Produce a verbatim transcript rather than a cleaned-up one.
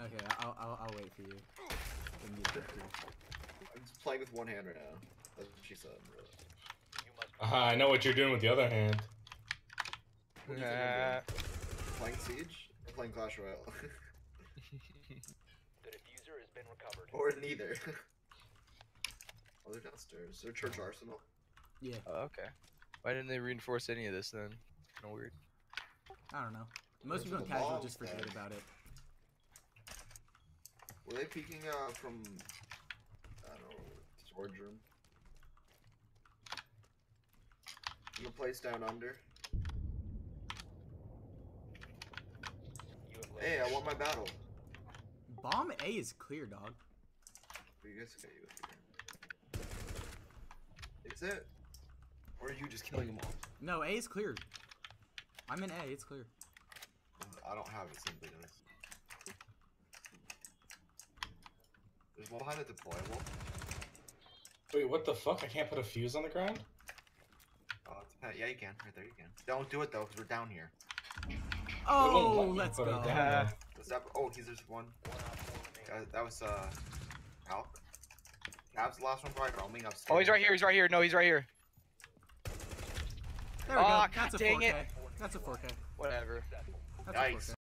Okay, I'll I'll, I'll wait for you. When you get through. I'm just playing with one hand right now. That's what she said. Uh, I know what you're doing with the other hand. What do you think I'm doing? Playing Siege or playing Clash Royale? The diffuser has been recovered. Or neither. Oh, they're downstairs. They're Church Arsenal. Yeah. Oh, okay. Why didn't they reinforce any of this then? Kind of weird. I don't know. Most Those people are in the casual bombs, just forget man. about it. Were they peeking uh, from, I don't know, storage room? In the place down under? You have Hey, I won my battle. Bomb A is clear, dog. You guys okay with you? Is it? Or are you just killing them all? No, A is clear. I'm in A, it's clear. I don't have it simply, guys. There's one behind the deployable. Wait, what the fuck? I can't put a fuse on the ground? Oh, it's a, yeah, you can. Right there, you can. Don't do it though, because we're down here. Oh, let me let's put it go. down there. What's that? Oh, he's there's one. Uh, that was uh, Al. Cab's the last one, probably roaming upstairs. Oh, he's right here. He's right here. No, he's right here. There we Aw, go. That's a dang four K. it. That's a four K. Whatever. That's a four K. Yikes.